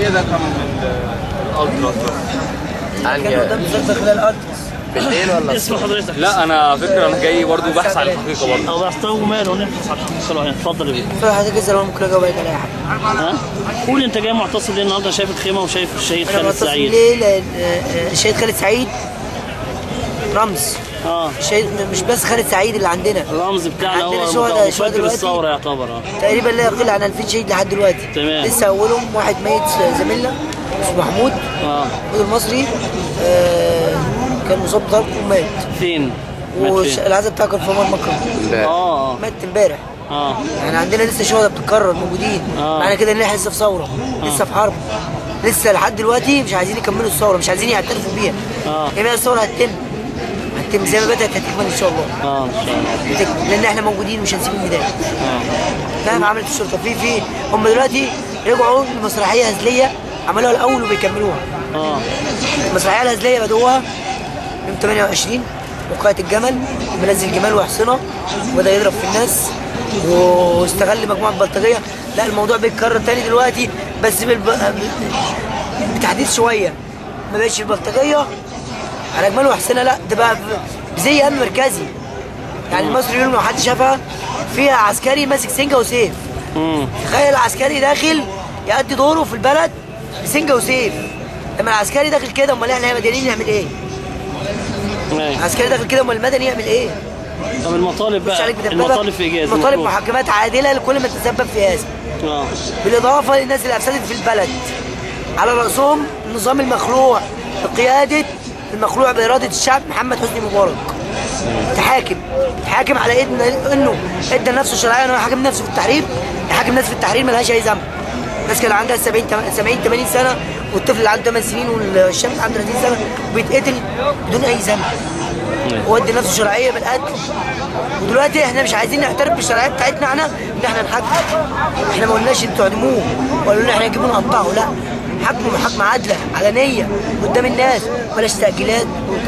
كده كان من الالتراس. كان قدام وزاره خلال الالتراس بالليل ولا اسم حضرتك؟ لا انا فكره انا جاي برضه بحث عن الحقيقه برضه. او بحث وماله نبحث عن الحقيقه. اتفضل يا بيه. فحضرتك اسال وانا ممكن اجاوب عليك على اي حاجه. ها؟ قول انت جاي معتصم ليه النهارده؟ شايف الخيمه وشايف الشهيد انا خالد معتصم سعيد. ليه؟ لان الشهيد خالد سعيد رمز. الشهيد مش بس خالد سعيد اللي عندنا، الرمز بتاعنا هو مفجر الثوره يعتبر. تقريبا لا يقل عن 2000 شهيد لحد دلوقتي. تمام. لسه اولهم واحد ميت زميلنا اسمه محمود. محمود المصري كان مصاب بضرب ومات. فين؟ والعزاء بتاعه كان في عمر مكرم. مات امبارح. يعني عندنا لسه شهداء بتتكرر موجودين. معنى كده ان احنا لسه في ثوره، لسه في حرب، لسه لحد دلوقتي مش عايزين يكملوا الثوره، مش عايزين يعترفوا بيها. يعني الثوره هتتم زي ما بدات هتكمل ان شاء الله. ان شاء الله. لان احنا موجودين ومش هنسيب الميدان. مهما عملت الشرطه في هم دلوقتي رجعوا لمسرحيه هزليه عملوها الاول وبيكملوها. المسرحيه الهزليه بدوها يوم 28 وقايه الجمل، منزل جمال وحصنه وبدا يضرب في الناس واستغل مجموعه بلطجيه. لا الموضوع بيتكرر تاني دلوقتي بس بتحديث شويه، ما بقتش البلطجيه على جمال وحسنه، لا ده بقى زي امن مركزي. يعني المصري اليوم لو حد شافها فيها عسكري ماسك سنجه وسيف. تخيل عسكري داخل يأدي دوره في البلد بسنجه وسيف. لما العسكري داخل كده امال احنا مدنيين نعمل ايه؟ العسكري داخل كده امال المدني يعمل ايه؟ طب المطالب بقى، المطالب في اجازه، المطالب محاكمات عادله لكل من تسبب في ازمه. بالاضافه للناس اللي افسدت في البلد، على راسهم النظام المخلوع بقياده المخلوع باراده الشعب محمد حسني مبارك. تحاكم على انه ادى لنفسه شرعيه انه يحاكم نفسه في التحرير، يحاكم ناس في التحرير ملهاش اي ذنب. الناس كان عندها 70 80 سنه والطفل اللي عنده 8 سنين والشاب عنده 30 سنه وبيتقتل بدون اي ذنب. وادى نفسه شرعيه بالقتل. ودلوقتي احنا مش عايزين نعترف بالشرعيه بتاعتنا احنا ان احنا نحاكم. احنا ما قلناش انتوا اعدموه ولا قلنا احنا نجيبه نقطعه، لا. حكموا محاكمه عادله علنيه قدام الناس، بلاش تاجيلات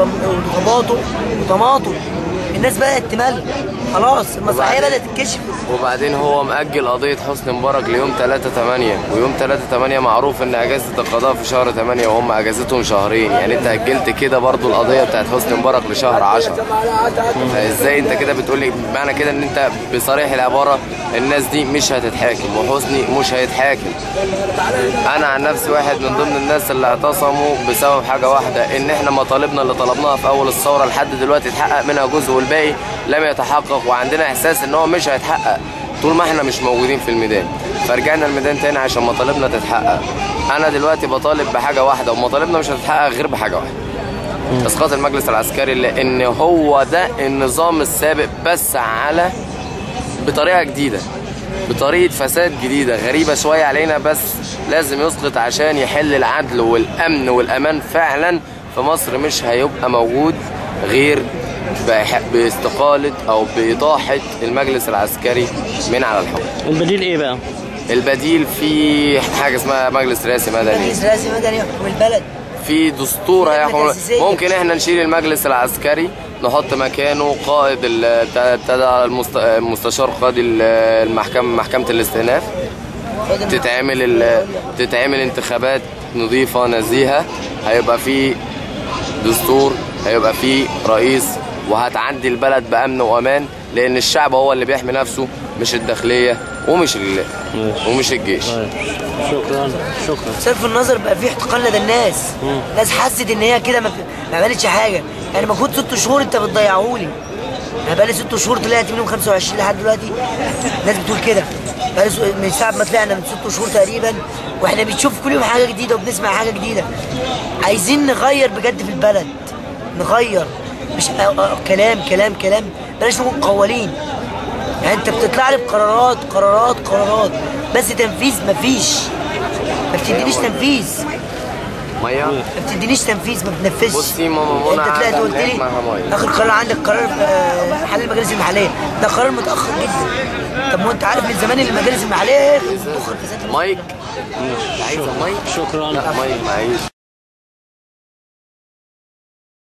وطماطم. الناس بدات تمل خلاص، المسرحيه بدات تتكشف. وبعدين هو مأجل قضيه حسني مبارك ليوم 3/8، ويوم 3/8 معروف ان اجازه القضاء في شهر 8 وهم اجازتهم شهرين. يعني انت اجلت كده برضو القضيه بتاعت حسني مبارك لشهر 10. ازاي انت كده بتقول لي؟ معنى كده ان انت بصريح العباره الناس دي مش هتتحاكم وحسني مش هيتحاكم. انا عن نفسي واحد من ضمن الناس اللي اعتصموا بسبب حاجه واحده، ان احنا مطالبنا اللي طلبناها في اول الثوره لحد دلوقتي اتحقق منها جزء والباقي لم يتحقق، وعندنا احساس ان هو مش هيتحقق طول ما احنا مش موجودين في الميدان. فرجعنا الميدان تاني عشان مطالبنا تتحقق. انا دلوقتي بطالب بحاجه واحده ومطالبنا مش هتتحقق غير بحاجه واحده، اسقاط المجلس العسكري، لان هو ده النظام السابق بس على بطريقه جديده، بطريقه فساد جديده غريبه شويه علينا، بس لازم يسقط عشان يحل العدل والامن والامان فعلا في مصر. مش هيبقى موجود غير باستقالة او باطاحة المجلس العسكري من على الحكم. البديل ايه بقى؟ البديل في حاجه اسمها مجلس رئاسي مدني. مجلس رئاسي مدني يحكم البلد. في دستور هيحكم. ممكن احنا نشيل المجلس العسكري نحط مكانه قائد المستشار قاضي محكمة الاستئناف. تتعمل انتخابات نظيفة نزيهة، هيبقى في دستور، هيبقى في رئيس، وهتعدي البلد بأمن وأمان، لأن الشعب هو اللي بيحمي نفسه مش الداخلية ومش الجيش. شكرا. بصرف النظر بقى في احتقان لدى الناس. الناس حست ان هي كده ما عملتش حاجه. يعني ما كنت 6 شهور انت بتضيعهولي، انا بقالي 6 شهور طلعت منهم 25 لحد دلوقتي. الناس بتقول كده من ساعه ما طلعنا من 6 شهور تقريبا، واحنا بنشوف كل يوم حاجه جديده وبنسمع حاجه جديده. عايزين نغير بجد في البلد، نغير، مش كلام كلام كلام، بلاش نكون قوالين. يعني انت بتطلع لي بقرارات قرارات قرارات بس تنفيذ مفيش. ما بتدينيش تنفيذ، ما بتدينيش تنفيذ، ما بتنفذش. بصي ماما، انت طلعت قلت لي اخر قرار عندك قرار حل المجالس المحليه، ده قرار متاخر جدا. طب ما انت عارف من زمان ان المجالس المحليه مايك. شكرا. لا مايك معيش.